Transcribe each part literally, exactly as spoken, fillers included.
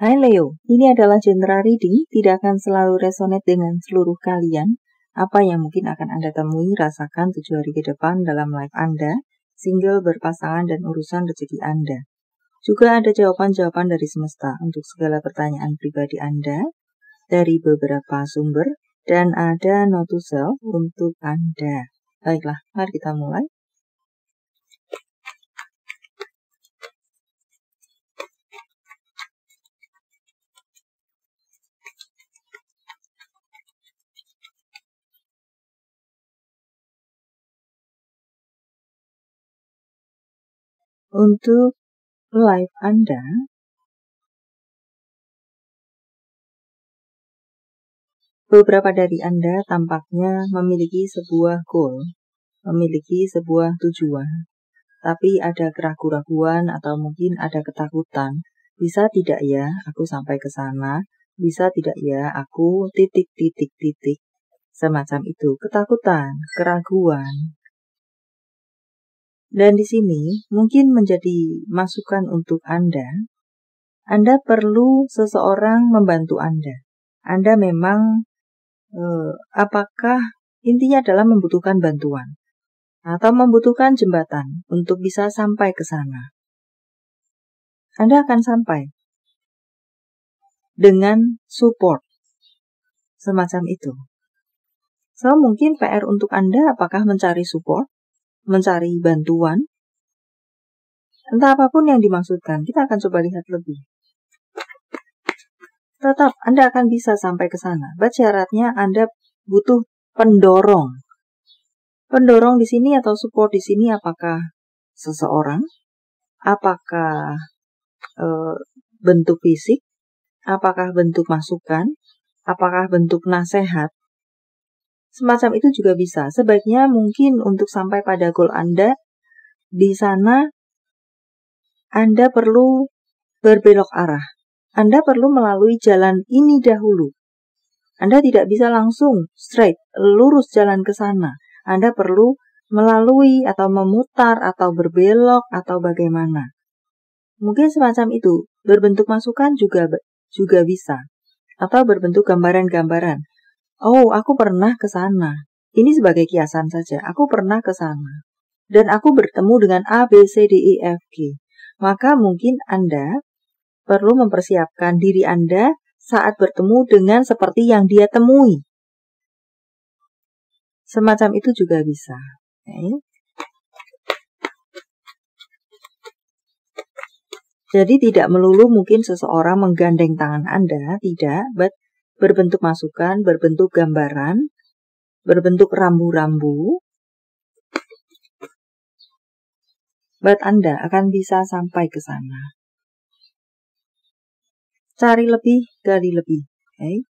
Hai Leo, ini adalah general reading, tidak akan selalu resonate dengan seluruh kalian. Apa yang mungkin akan Anda temui, rasakan tujuh hari ke depan dalam life Anda, single, berpasangan, dan urusan rezeki Anda. Juga ada jawaban-jawaban dari semesta untuk segala pertanyaan pribadi Anda, dari beberapa sumber, dan ada note to self untuk Anda. Baiklah, mari kita mulai. Untuk life Anda, beberapa dari Anda tampaknya memiliki sebuah goal, memiliki sebuah tujuan, tapi ada keraguan-raguan atau mungkin ada ketakutan. Bisa tidak ya aku sampai ke sana? Bisa tidak ya aku titik-titik-titik? Semacam itu, ketakutan, keraguan. Dan di sini mungkin menjadi masukan untuk Anda. Anda perlu seseorang membantu Anda. Anda memang eh, apakah intinya adalah membutuhkan bantuan atau membutuhkan jembatan untuk bisa sampai ke sana. Anda akan sampai dengan support semacam itu. So, mungkin P R untuk Anda apakah mencari support, mencari bantuan, entah apapun yang dimaksudkan. Kita akan coba lihat lebih. Tetap Anda akan bisa sampai ke sana. But syaratnya Anda butuh pendorong. Pendorong di sini atau support di sini apakah seseorang, apakah e, bentuk fisik, apakah bentuk masukan, apakah bentuk nasihat. Semacam itu juga bisa. Sebaiknya mungkin untuk sampai pada goal Anda, di sana Anda perlu berbelok arah. Anda perlu melalui jalan ini dahulu. Anda tidak bisa langsung straight, lurus jalan ke sana. Anda perlu melalui atau memutar atau berbelok atau bagaimana. Mungkin semacam itu. Berbentuk masukan juga juga bisa. Atau berbentuk gambaran-gambaran. Oh, aku pernah ke sana. Ini sebagai kiasan saja. Aku pernah ke sana. Dan aku bertemu dengan A, B, C, D, E, F, G. Maka mungkin Anda perlu mempersiapkan diri Anda saat bertemu dengan seperti yang dia temui. Semacam itu juga bisa. Okay. Jadi tidak melulu mungkin seseorang menggandeng tangan Anda, tidak, but berbentuk masukan, berbentuk gambaran, berbentuk rambu-rambu, but Anda akan bisa sampai ke sana. Cari lebih, gali lebih. Okay.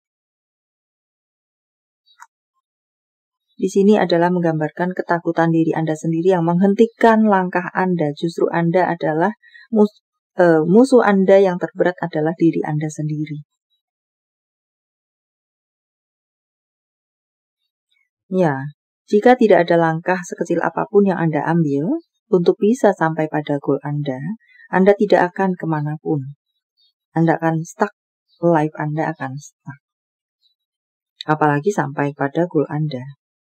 Di sini adalah menggambarkan ketakutan diri Anda sendiri yang menghentikan langkah Anda. Justru Anda adalah mus uh, musuh Anda yang terberat adalah diri Anda sendiri. Ya, jika tidak ada langkah sekecil apapun yang Anda ambil untuk bisa sampai pada goal Anda, Anda tidak akan kemanapun. Anda akan stuck, life Anda akan stuck. Apalagi sampai pada goal Anda.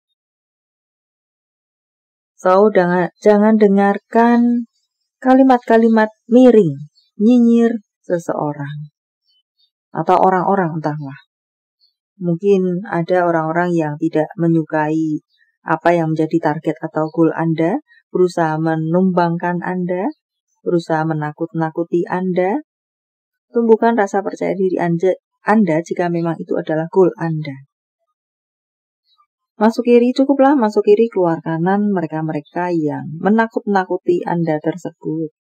So, jangan, jangan dengarkan kalimat-kalimat miring, nyinyir seseorang. Atau orang-orang entahlah. Mungkin ada orang-orang yang tidak menyukai apa yang menjadi target atau goal Anda, berusaha menumbangkan Anda, berusaha menakut-nakuti Anda. Tumbuhkan rasa percaya diri Anda jika memang itu adalah goal Anda. Masuk kiri, cukuplah masuk kiri, keluar kanan mereka-mereka yang menakut-nakuti Anda tersebut.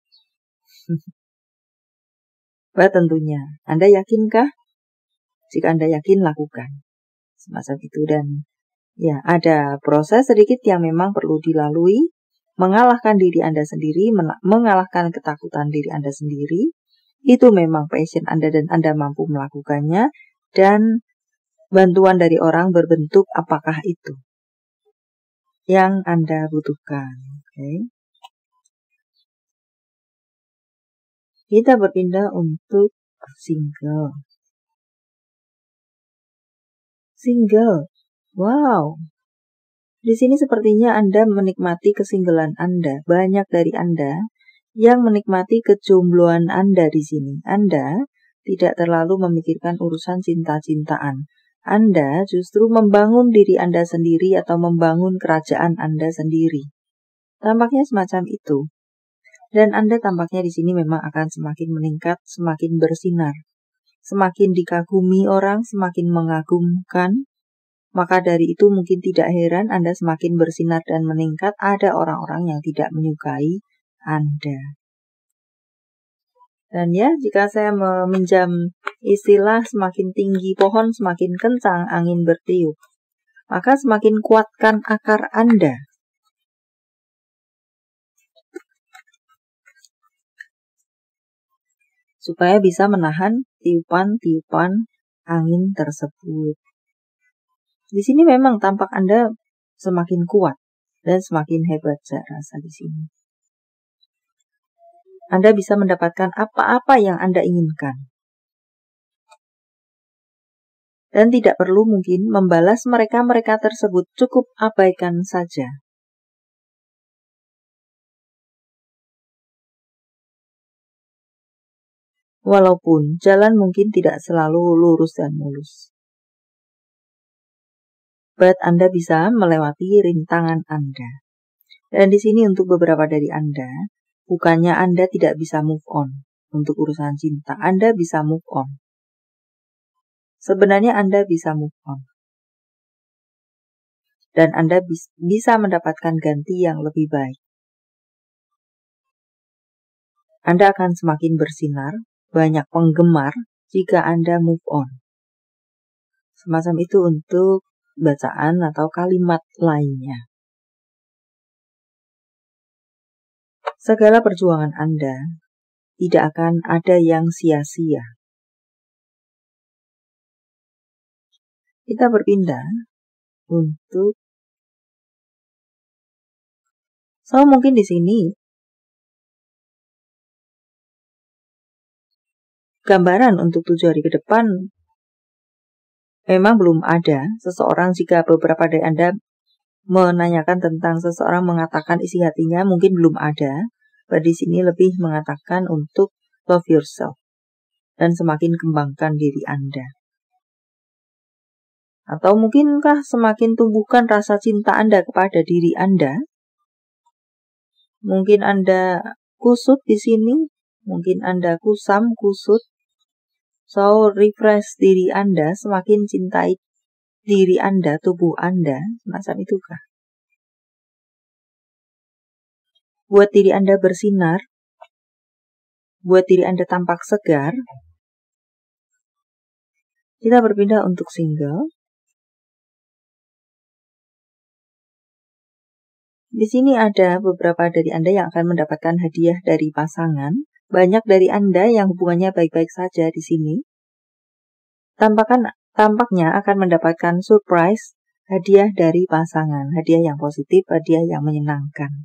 Bah, tentunya, Anda yakinkah? Jika Anda yakin, lakukan. Semacam itu. Dan ya, ada proses sedikit yang memang perlu dilalui. Mengalahkan diri Anda sendiri, mengalahkan ketakutan diri Anda sendiri. Itu memang passion Anda dan Anda mampu melakukannya. Dan bantuan dari orang berbentuk apakah itu yang Anda butuhkan. Okay. Kita berpindah untuk Single. Single. Wow. Di sini sepertinya Anda menikmati kesinggelan Anda. Banyak dari Anda yang menikmati kejombloan Anda di sini. Anda tidak terlalu memikirkan urusan cinta-cintaan. Anda justru membangun diri Anda sendiri atau membangun kerajaan Anda sendiri. Tampaknya semacam itu. Dan Anda tampaknya di sini memang akan semakin meningkat, semakin bersinar. Semakin dikagumi orang, semakin mengagumkan. Maka dari itu mungkin tidak heran Anda semakin bersinar dan meningkat, ada orang-orang yang tidak menyukai Anda. Dan ya, jika saya meminjam istilah semakin tinggi pohon, semakin kencang angin bertiup, maka semakin kuatkan akar Anda. Supaya bisa menahan tiupan-tiupan angin tersebut. Di sini memang tampak Anda semakin kuat dan semakin hebat saya rasa di sini. Anda bisa mendapatkan apa-apa yang Anda inginkan. Dan tidak perlu mungkin membalas mereka-mereka tersebut, cukup abaikan saja. Walaupun jalan mungkin tidak selalu lurus dan mulus. But Anda bisa melewati rintangan Anda. Dan di sini untuk beberapa dari Anda, bukannya Anda tidak bisa move on untuk urusan cinta, Anda bisa move on. Sebenarnya Anda bisa move on. Dan Anda bis, bisa mendapatkan ganti yang lebih baik. Anda akan semakin bersinar, banyak penggemar jika Anda move on. Semacam itu untuk bacaan atau kalimat lainnya. Segala perjuangan Anda tidak akan ada yang sia-sia. Kita berpindah untuk so mungkin di sini gambaran untuk tujuh hari ke depan memang belum ada seseorang. Jika beberapa dari Anda menanyakan tentang seseorang mengatakan isi hatinya, mungkin belum ada. Di sini lebih mengatakan untuk love yourself dan semakin kembangkan diri Anda. Atau mungkinkah semakin tumbuhkan rasa cinta Anda kepada diri Anda? Mungkin Anda kusut di sini, mungkin Anda kusam, kusut. So, refresh diri Anda, semakin cintai diri Anda, tubuh Anda, semacam itukah? Buat diri Anda bersinar, buat diri Anda tampak segar. Kita berpindah untuk single. Di sini ada beberapa dari Anda yang akan mendapatkan hadiah dari pasangan. Banyak dari Anda yang hubungannya baik-baik saja di sini. Tampakan, tampaknya akan mendapatkan surprise hadiah dari pasangan. Hadiah yang positif, hadiah yang menyenangkan.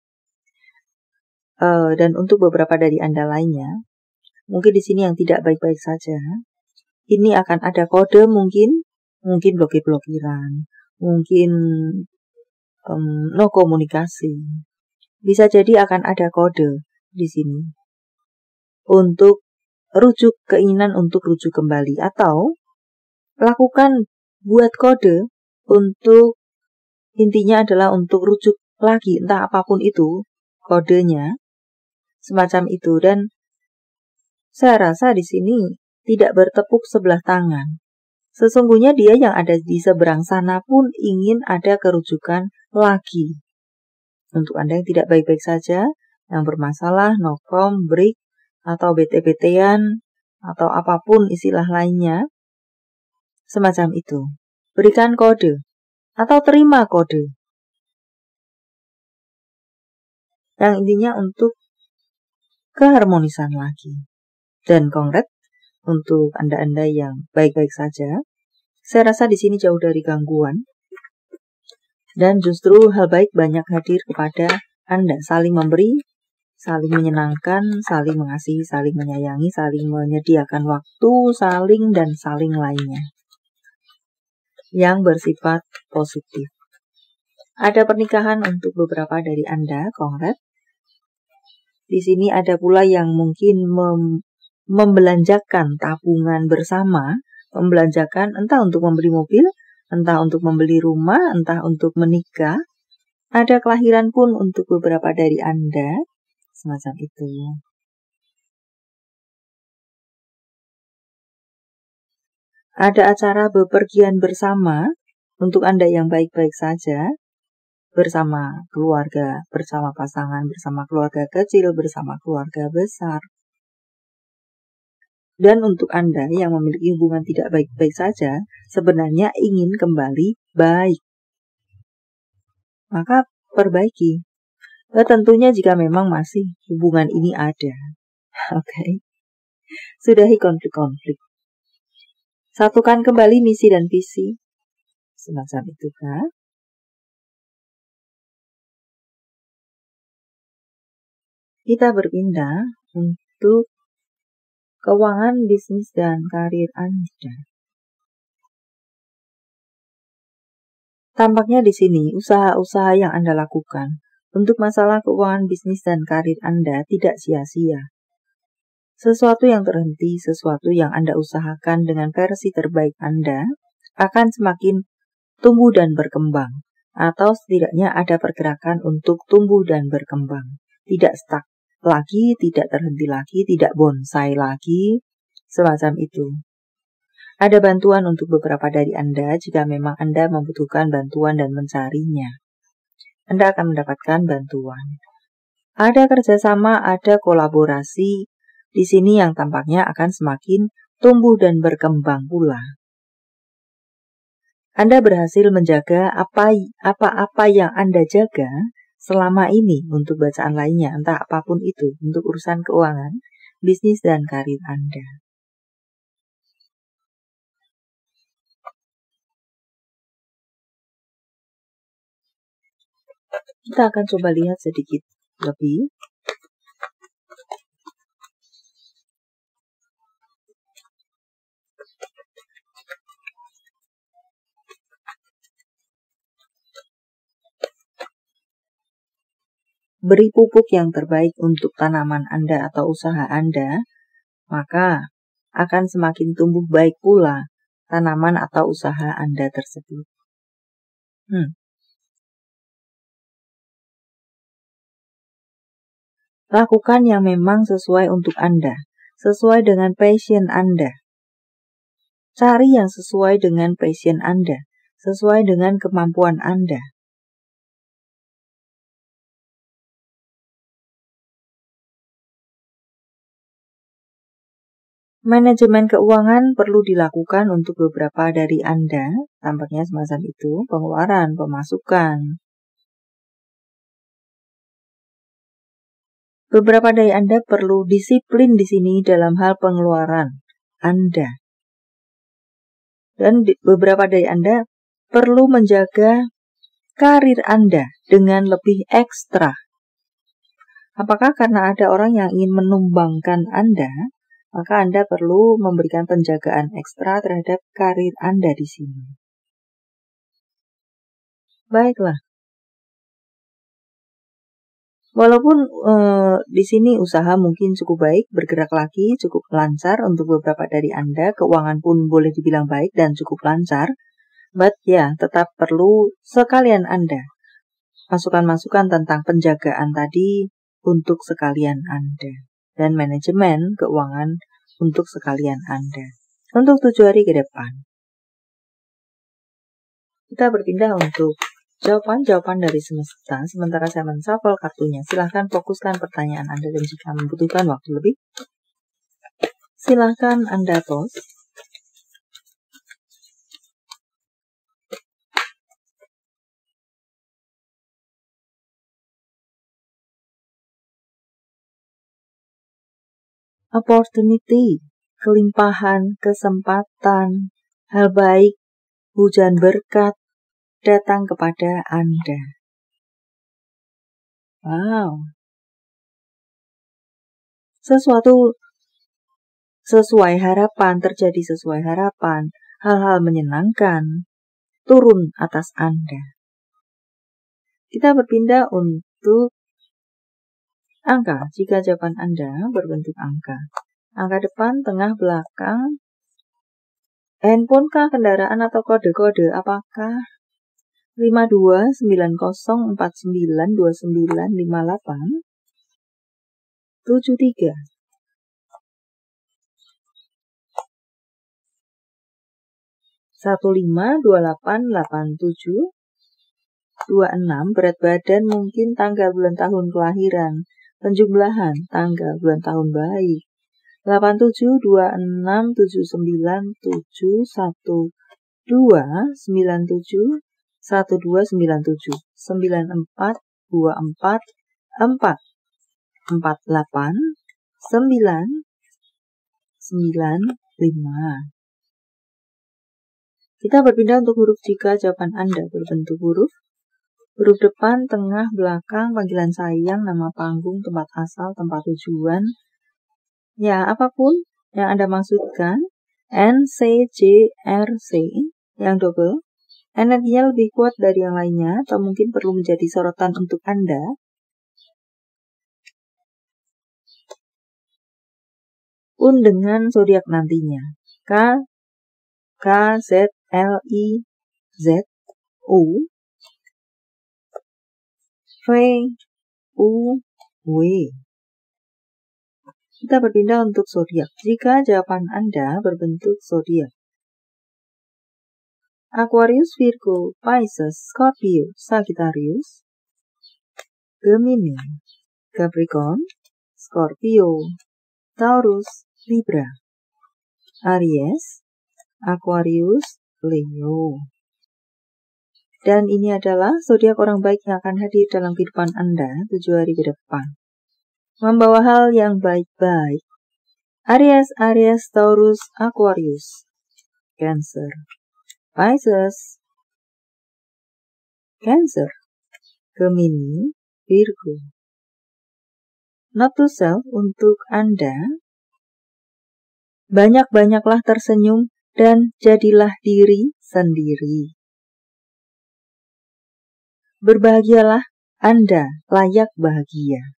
Uh, dan untuk beberapa dari Anda lainnya, mungkin di sini yang tidak baik-baik saja. Ini akan ada kode mungkin, mungkin blokir-blokiran, mungkin um, no komunikasi. Bisa jadi akan ada kode di sini. Untuk rujuk keinginan untuk rujuk kembali atau lakukan buat kode untuk intinya adalah untuk rujuk lagi entah apapun itu kodenya semacam itu. Dan saya rasa di sini tidak bertepuk sebelah tangan. Sesungguhnya dia yang ada di seberang sana pun ingin ada kerujukan lagi. Untuk Anda yang tidak baik-baik saja, yang bermasalah, no prom, break, atau bete-betean, atau apapun istilah lainnya, semacam itu. Berikan kode, atau terima kode. Yang intinya untuk keharmonisan lagi. Dan kongret untuk Anda-Anda yang baik-baik saja. Saya rasa di sini jauh dari gangguan. Dan justru hal baik banyak hadir kepada Anda. Saling memberi, saling menyenangkan, saling mengasihi, saling menyayangi, saling menyediakan waktu, saling dan saling lainnya yang bersifat positif. Ada pernikahan untuk beberapa dari Anda, kongres. Di sini ada pula yang mungkin mem membelanjakan tabungan bersama, membelanjakan entah untuk membeli mobil, entah untuk membeli rumah, entah untuk menikah. Ada kelahiran pun untuk beberapa dari Anda, semacam itu. Ada acara bepergian bersama untuk Anda yang baik-baik saja, bersama keluarga, bersama pasangan, bersama keluarga kecil, bersama keluarga besar. Dan untuk Anda yang memiliki hubungan tidak baik-baik saja, sebenarnya ingin kembali baik. Maka perbaiki. Nah, tentunya jika memang masih hubungan ini ada. Oke. Okay. Sudahi konflik-konflik. Satukan kembali misi dan visi. Semacam itu kan? Kita berpindah untuk keuangan, bisnis, dan karir Anda. Tampaknya di sini usaha-usaha yang Anda lakukan untuk masalah keuangan, bisnis, dan karir Anda tidak sia-sia. Sesuatu yang terhenti, sesuatu yang Anda usahakan dengan versi terbaik Anda akan semakin tumbuh dan berkembang, atau setidaknya ada pergerakan untuk tumbuh dan berkembang. Tidak stuck lagi, tidak terhenti lagi, tidak bonsai lagi, semacam itu. Ada bantuan untuk beberapa dari Anda jika memang Anda membutuhkan bantuan dan mencarinya. Anda akan mendapatkan bantuan. Ada kerjasama, ada kolaborasi di sini yang tampaknya akan semakin tumbuh dan berkembang pula. Anda berhasil menjaga apa-apa yang Anda jaga selama ini untuk bacaan lainnya, entah apapun itu, untuk urusan keuangan, bisnis, dan karir Anda. Kita akan coba lihat sedikit lebih. Beri pupuk yang terbaik untuk tanaman Anda atau usaha Anda, maka akan semakin tumbuh baik pula tanaman atau usaha Anda tersebut. Hmm. Lakukan yang memang sesuai untuk Anda, sesuai dengan passion Anda. Cari yang sesuai dengan passion Anda, sesuai dengan kemampuan Anda. Manajemen keuangan perlu dilakukan untuk beberapa dari Anda, tampaknya semacam itu, pengeluaran, pemasukan. Beberapa dari Anda perlu disiplin di sini dalam hal pengeluaran Anda. Dan beberapa dari Anda perlu menjaga karir Anda dengan lebih ekstra. Apakah karena ada orang yang ingin menumbangkan Anda, maka Anda perlu memberikan penjagaan ekstra terhadap karir Anda di sini. Baiklah. Walaupun eh, di sini usaha mungkin cukup baik, bergerak lagi, cukup lancar untuk beberapa dari Anda, keuangan pun boleh dibilang baik dan cukup lancar, but ya, tetap perlu sekalian Anda masukan-masukan tentang penjagaan tadi untuk sekalian Anda dan manajemen keuangan untuk sekalian Anda untuk tujuh hari ke depan. Kita berpindah untuk jawaban-jawaban dari semesta, sementara saya men-shuffle kartunya. Silahkan fokuskan pertanyaan Anda dan jika membutuhkan waktu lebih, silahkan Anda pause. Opportunity, kelimpahan, kesempatan, hal baik, hujan berkat, datang kepada Anda. Wow. sesuatu sesuai harapan, terjadi sesuai harapan, hal-hal menyenangkan turun atas Anda. Kita berpindah untuk angka. Jika jawaban Anda berbentuk angka, angka depan, tengah, belakang, handphone kah, kendaraan atau kode-kode, apakah lima dua sembilan nol empat sembilan dua sembilan lima delapan tujuh tiga. satu lima dua delapan delapan tujuh dua enam, berat badan mungkin, tanggal bulan tahun kelahiran, penjumlahan tanggal bulan tahun baik, delapan tujuh dua enam tujuh sembilan tujuh satu dua sembilan tujuh satu dua sembilan tujuh sembilan empat dua empat empat empat delapan sembilan sembilan lima. Kita berpindah untuk huruf jika jawaban Anda berbentuk huruf. Huruf depan, tengah, belakang, panggilan sayang, nama panggung, tempat asal, tempat tujuan. Ya, apapun yang Anda maksudkan. N, C, J, R, C, yang double. Energinya lebih kuat dari yang lainnya, atau mungkin perlu menjadi sorotan untuk Anda. Undengan zodiak nantinya. K, K, Z, L, I, Z, U, V, U, W. Kita berpindah untuk zodiak. Jika jawaban Anda berbentuk zodiak. Aquarius, Virgo, Pisces, Scorpio, Sagittarius, Gemini, Capricorn, Scorpio, Taurus, Libra, Aries, Aquarius, Leo. Dan ini adalah zodiak orang baik yang akan hadir dalam kehidupan Anda tujuh hari ke depan. Membawa hal yang baik-baik. Aries, Aries, Taurus, Aquarius, Cancer, Pisces, Cancer, Gemini, Virgo. Note to self untuk Anda. Banyak-banyaklah tersenyum dan jadilah diri sendiri. Berbahagialah, Anda layak bahagia.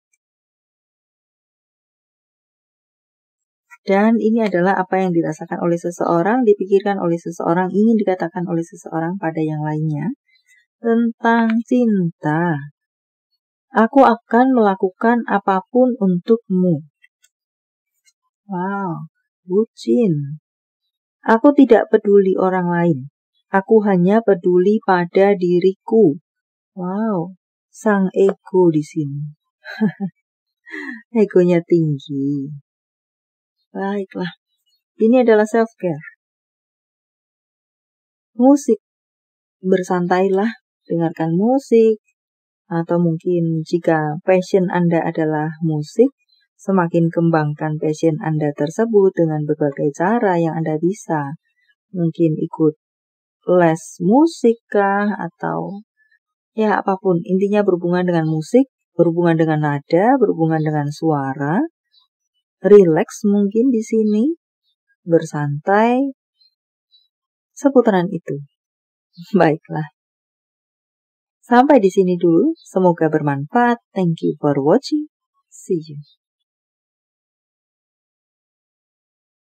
Dan ini adalah apa yang dirasakan oleh seseorang, dipikirkan oleh seseorang, ingin dikatakan oleh seseorang pada yang lainnya. Tentang cinta. Aku akan melakukan apapun untukmu. Wow, bucin. Aku tidak peduli orang lain. Aku hanya peduli pada diriku. Wow, sang ego di sini. Egonya tinggi. Baiklah, ini adalah self-care. Musik. Bersantailah, dengarkan musik. Atau mungkin jika passion Anda adalah musik, semakin kembangkan passion Anda tersebut dengan berbagai cara yang Anda bisa. Mungkin ikut les musik kah, atau ya apapun. Intinya berhubungan dengan musik, berhubungan dengan nada, berhubungan dengan suara. Relax mungkin di sini, bersantai, seputaran itu. Baiklah. Sampai di sini dulu, semoga bermanfaat. Thank you for watching. See you.